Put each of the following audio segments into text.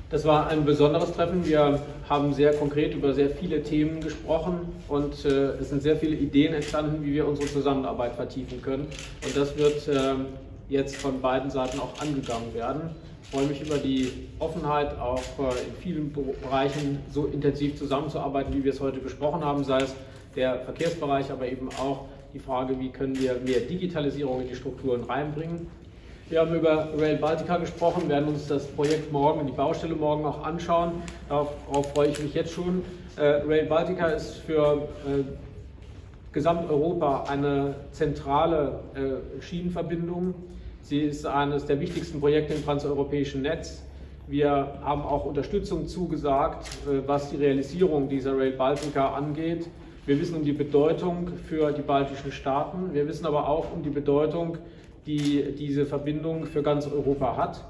Das war ein besonderes Treffen. Wir haben sehr konkret über sehr viele Themen gesprochen und es sind sehr viele Ideen entstanden, wie wir unsere Zusammenarbeit vertiefen können. Und das wird jetzt von beiden Seiten auch angegangen werden. Ich freue mich über die Offenheit, auch in vielen Bereichen so intensiv zusammenzuarbeiten, wie wir es heute besprochen haben, sei es der Verkehrsbereich, aber eben auch die Frage, wie können wir mehr Digitalisierung in die Strukturen reinbringen. Wir haben über Rail Baltica gesprochen, werden uns das Projekt morgen, die Baustelle morgen auch anschauen. Darauf freue ich mich jetzt schon. Rail Baltica ist für Gesamteuropa eine zentrale Schienenverbindung. Sie ist eines der wichtigsten Projekte im transeuropäischen Netz. Wir haben auch Unterstützung zugesagt, was die Realisierung dieser Rail Baltica angeht. Wir wissen um die Bedeutung für die baltischen Staaten. Wir wissen aber auch um die Bedeutung, die diese Verbindung für ganz Europa hat.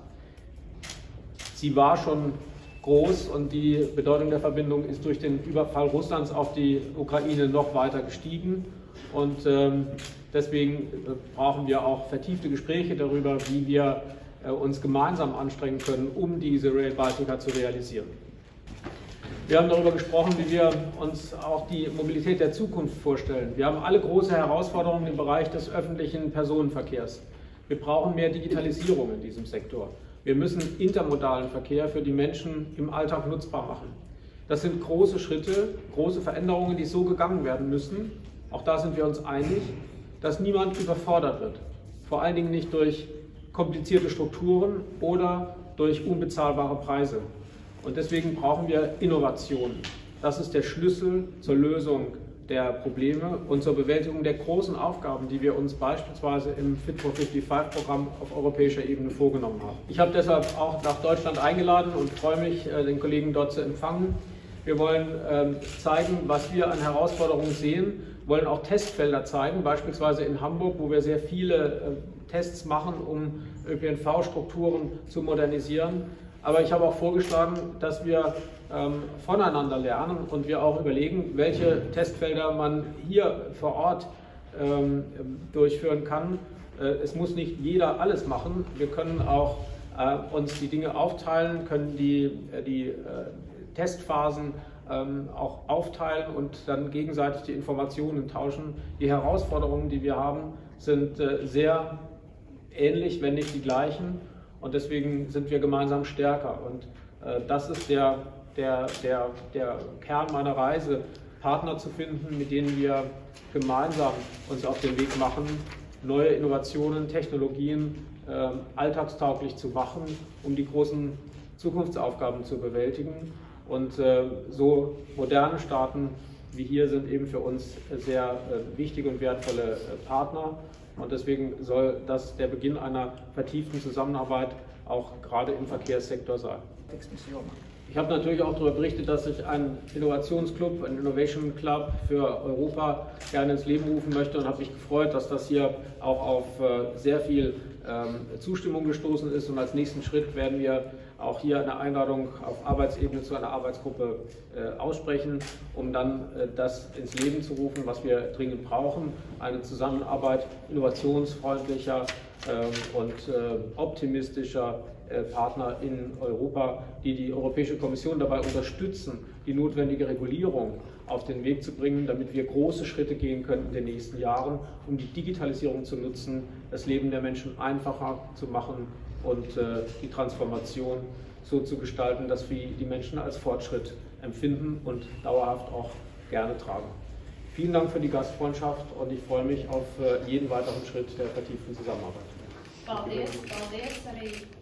Sie war schon groß und die Bedeutung der Verbindung ist durch den Überfall Russlands auf die Ukraine noch weiter gestiegen. Und deswegen brauchen wir auch vertiefte Gespräche darüber, wie wir uns gemeinsam anstrengen können, um diese Rail Baltica zu realisieren. Wir haben darüber gesprochen, wie wir uns auch die Mobilität der Zukunft vorstellen. Wir haben alle große Herausforderungen im Bereich des öffentlichen Personenverkehrs. Wir brauchen mehr Digitalisierung in diesem Sektor. Wir müssen intermodalen Verkehr für die Menschen im Alltag nutzbar machen. Das sind große Schritte, große Veränderungen, die so gegangen werden müssen. Auch da sind wir uns einig, dass niemand überfordert wird. Vor allen Dingen nicht durch komplizierte Strukturen oder durch unbezahlbare Preise. Und deswegen brauchen wir Innovationen. Das ist der Schlüssel zur Lösung der Probleme und zur Bewältigung der großen Aufgaben, die wir uns beispielsweise im Fit for 55-Programm auf europäischer Ebene vorgenommen haben. Ich habe deshalb auch nach Deutschland eingeladen und freue mich, den Kollegen dort zu empfangen. Wir wollen zeigen, was wir an Herausforderungen sehen, wollen auch Testfelder zeigen, beispielsweise in Hamburg, wo wir sehr viele Tests machen, um ÖPNV-Strukturen zu modernisieren. Aber ich habe auch vorgeschlagen, dass wir voneinander lernen und wir auch überlegen, welche Testfelder man hier vor Ort durchführen kann. Es muss nicht jeder alles machen. Wir können auch uns die Dinge aufteilen, können die Testphasen auch aufteilen und dann gegenseitig die Informationen tauschen. Die Herausforderungen, die wir haben, sind sehr ähnlich, wenn nicht die gleichen. Und deswegen sind wir gemeinsam stärker. Und das ist der Kern meiner Reise, Partner zu finden, mit denen wir gemeinsam uns auf den Weg machen, neue Innovationen, Technologien alltagstauglich zu machen, um die großen Zukunftsaufgaben zu bewältigen. Und so moderne Staaten wie hier sind eben für uns sehr wichtige und wertvolle Partner. Und deswegen soll das der Beginn einer vertieften Zusammenarbeit auch gerade im Verkehrssektor sein. Ich habe natürlich auch darüber berichtet, dass ich einen Innovationsclub, einen Innovation Club für Europa gerne ins Leben rufen möchte und habe mich gefreut, dass das hier auch auf sehr viel Zustimmung gestoßen ist. Und als nächsten Schritt werden wir auch hier eine Einladung auf Arbeitsebene zu einer Arbeitsgruppe aussprechen, um dann das ins Leben zu rufen, was wir dringend brauchen. Eine Zusammenarbeit innovationsfreundlicher und optimistischer Partner in Europa, die die Europäische Kommission dabei unterstützen, die notwendige Regulierung auf den Weg zu bringen, damit wir große Schritte gehen können in den nächsten Jahren, um die Digitalisierung zu nutzen, das Leben der Menschen einfacher zu machen und die Transformation so zu gestalten, dass wir die Menschen als Fortschritt empfinden und dauerhaft auch gerne tragen. Vielen Dank für die Gastfreundschaft und ich freue mich auf jeden weiteren Schritt der vertieften Zusammenarbeit. Paldies, paldies arī